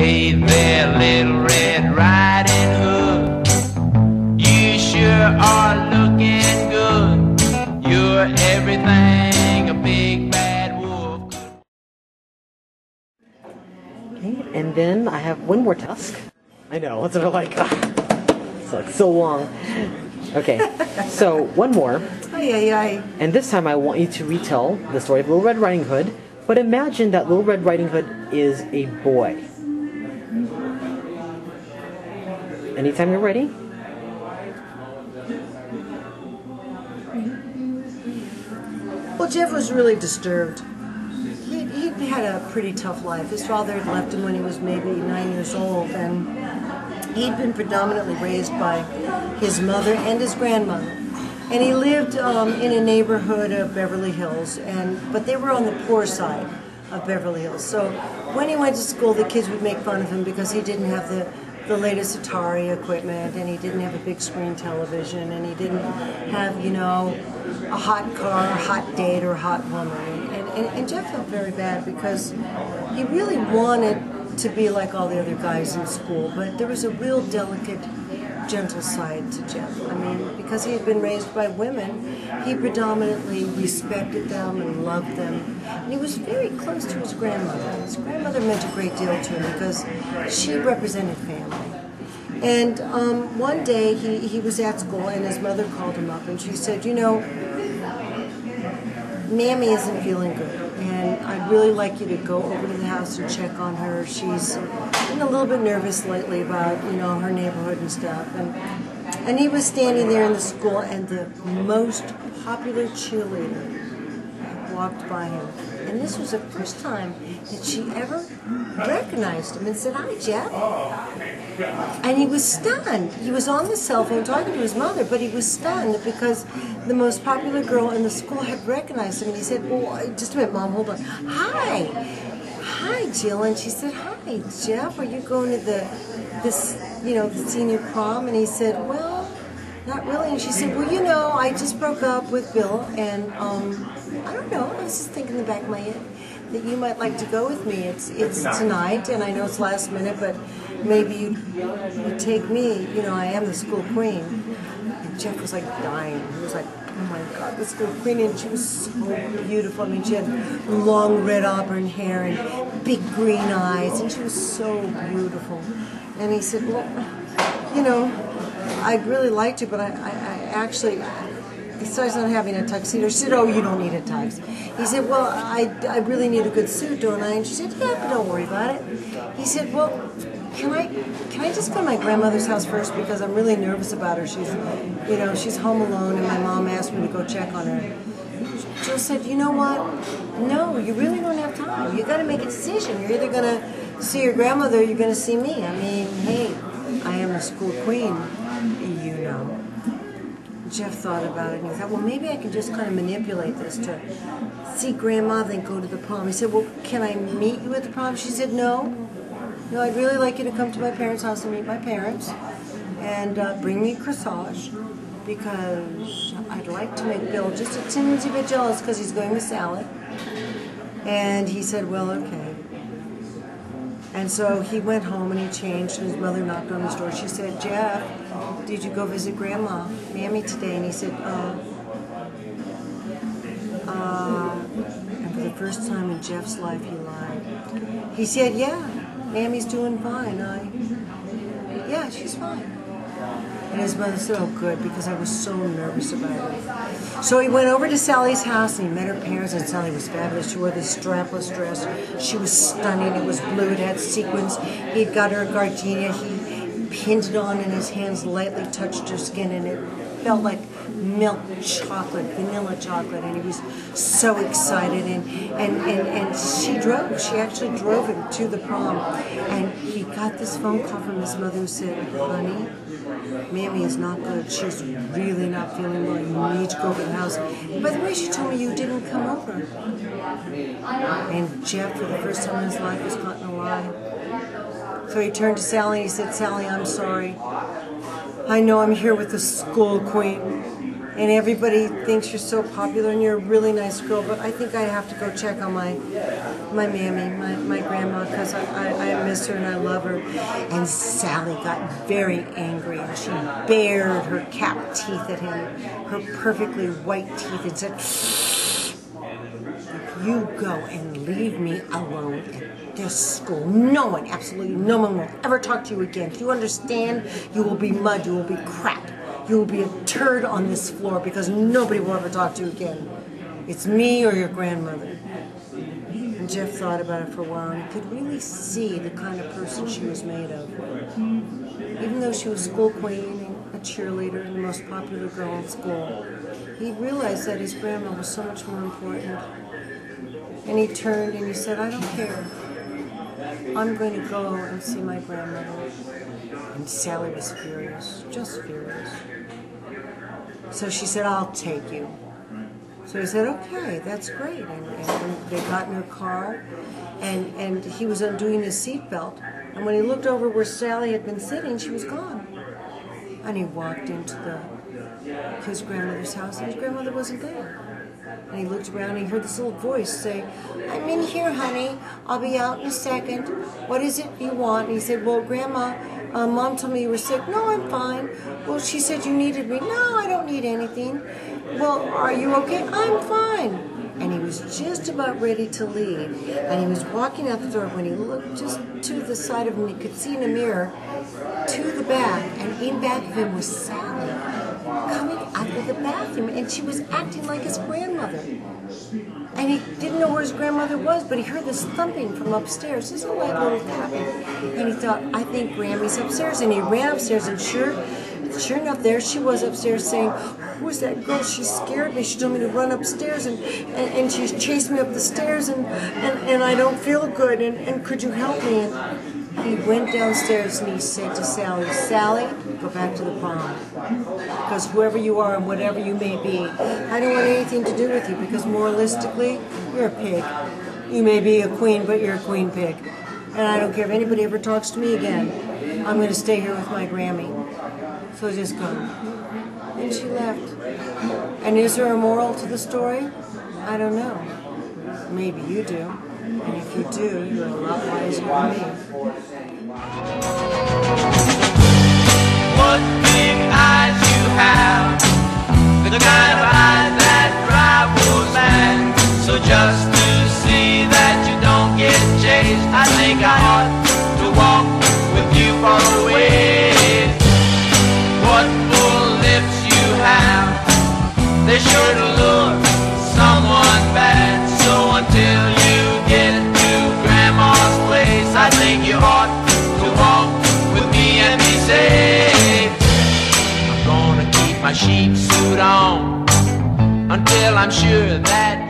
Hey there, Little Red Riding Hood, you sure are looking good. You're everything a big bad wolf could. Okay, and then I have one more task. I know, what's it like? It's like so long. Okay, so one more. And this time I want you to retell the story of Little Red Riding Hood, but imagine that Little Red Riding Hood is a boy. Anytime you're ready. Well, Jeff was really disturbed. He'd had a pretty tough life. His father had left him when he was maybe 9 years old, and he'd been predominantly raised by his mother and his grandmother. And he lived in a neighborhood of Beverly Hills, but they were on the poor side of Beverly Hills. So when he went to school, the kids would make fun of him because he didn't have the latest Atari equipment, and he didn't have a big screen television, and he didn't have, you know, a hot car, a hot date, or a hot woman. And Jeff felt very bad because he really wanted to be like all the other guys in school, but there was a real delicate, gentle side to Jeff. I mean, because he had been raised by women, he predominantly respected them and loved them. And he was very close to his grandmother. His grandmother meant a great deal to him because she represented family. And one day he was at school and his mother called him up and she said, you know, Mammy isn't feeling good, and I'd really like you to go over to the house and check on her. She's been a little bit nervous lately about, you know, her neighborhood and stuff. And he was standing there in the school, and the most popular cheerleader walked by him. And this was the first time that she ever recognized him and said, "Hi, Jeff." And he was stunned. He was on the cell phone talking to his mother, but he was stunned because the most popular girl in the school had recognized him. And he said, "Well, just a minute, Mom, hold on. Hi, Jill." And she said, "Hi, Jeff. Are you going to the senior prom?" And he said, "Well, not really." And she said, "Well, you know, I just broke up with Bill, and I don't know. I was just thinking in the back of my head that you might like to go with me. It's tonight, and I know it's last minute, but maybe you'd take me. You know, I am the school queen." And Jeff was like dying. He was like, "Oh my God, the school queen!" And she was so beautiful. I mean, she had long red auburn hair and big green eyes, and she was so beautiful. And he said, "Well, you know, I'd really like to, but I actually." Besides not having a tuxedo, she said, "Oh, you don't need a tux." He said, "Well, I really need a good suit, don't I?" And she said, "Yeah, but don't worry about it." He said, "Well, can I just go to my grandmother's house first because I'm really nervous about her. She's home alone, and my mom asked me to go check on her." Jill said, "You know what? No, you really don't have time. You got to make a decision. You're either going to see your grandmother or you're going to see me. I mean, hey, I am a school queen, you know." Jeff thought about it and he thought, well, maybe I can just kind of manipulate this to see Grandma, then go to the prom. He said, "Well, can I meet you at the prom?" She said, No, I'd really like you to come to my parents' house and meet my parents and bring me corsage because I'd like to make Bill just a teensy bit jealous because he's going with Sally." And he said, "Well, okay." And so he went home and he changed, and his mother knocked on his door. She said, "Jeff, did you go visit Grandma, Mammy, today?" And he said, and for the first time in Jeff's life, he lied. He said, "Yeah, Mammy's doing fine. Yeah, she's fine." And his mother said, "Oh, good, because I was so nervous about it." So he went over to Sally's house and he met her parents, and Sally was fabulous. She wore this strapless dress. She was stunning. It was blue. It had sequins. He'd got her a gardenia. He pinned it on, and his hands lightly touched her skin, and it felt like milk chocolate, vanilla chocolate, and he was so excited. And she drove. She actually drove him to the prom, and he got this phone call from his mother who said, "Honey, Mammy is not good. She's really not feeling well. You need to go over to the house. And by the way, she told me you didn't come over." And Jeff, for the first time in his life, was caught in a lie. So he turned to Sally and he said, "Sally, I'm sorry. I know I'm here with the school queen, and everybody thinks you're so popular and you're a really nice girl, but I think I have to go check on my mammy, my grandma, because I miss her and I love her. And Sally got very angry and she bared her cap teeth at him, her perfectly white teeth, and said, "If you go and leave me alone at this school, no one, absolutely no one will ever talk to you again. Do you understand? You will be mud, you will be crap. You will be a turd on this floor because nobody will ever talk to you again. It's me or your grandmother." And Jeff thought about it for a while and he could really see the kind of person she was made of. Even though she was school queen and a cheerleader and the most popular girl in school, he realized that his grandma was so much more important. And he turned and he said, "I don't care. I'm going to go and see my grandmother." And Sally was furious, just furious. So she said, "I'll take you." So he said, "Okay, that's great." And they got in her car, and he was undoing his seatbelt. And when he looked over where Sally had been sitting, she was gone. And he walked into his grandmother's house, and his grandmother wasn't there. And he looked around and he heard this little voice say, "I'm in here, honey. I'll be out in a second. What is it you want?" And he said, "Well, Grandma, Mom told me you were sick." "No, I'm fine." "Well, she said you needed me." "No, I don't need anything." "Well, are you okay?" "I'm fine." And he was just about ready to leave. And he was walking out the door when he looked just to the side of him. He could see in a mirror to the back. And in back of him was Sally coming out of the bathroom. And she was acting like his grandmother. And he didn't know where his grandmother was, but he heard this thumping from upstairs, this little tapping. And he thought, "I think Grammy's upstairs." And he ran upstairs, and sure enough, there she was upstairs saying, "Who is that girl? She scared me. She told me to run upstairs, and she chased me up the stairs, and I don't feel good, and could you help me?" And he went downstairs and he said to Sally, "Sally, go back to the prom. Because whoever you are and whatever you may be, I don't want anything to do with you, because moralistically, you're a pig. You may be a queen, but you're a queen pig. And I don't care if anybody ever talks to me again. I'm going to stay here with my Grammy. So just go." And she left. And is there a moral to the story? I don't know. Maybe you do. And if you do, you're a lot wiser than me. What big eyes you have, the kind of eyes that drive wolves mad. So just to see that you don't get chased, I think I ought to walk with you far away. What full lips you have, they sure to look someone bad. So until you get to Grandma's place, I think you ought to walk with me and be safe. I'm gonna keep my sheep suit on until I'm sure that